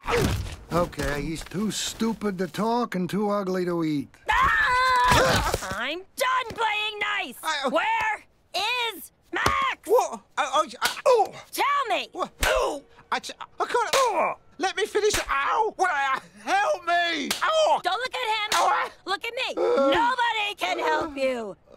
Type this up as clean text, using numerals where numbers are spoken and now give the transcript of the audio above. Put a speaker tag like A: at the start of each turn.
A: Okay, he's too stupid to talk and too ugly to eat.
B: Ah! I'm done playing nice! Where is Max?
C: What?
B: Tell me!
C: What? I can't. Let me finish. Ow! Help me! Ow!
B: Don't look at him! Look at me! Nobody can help you!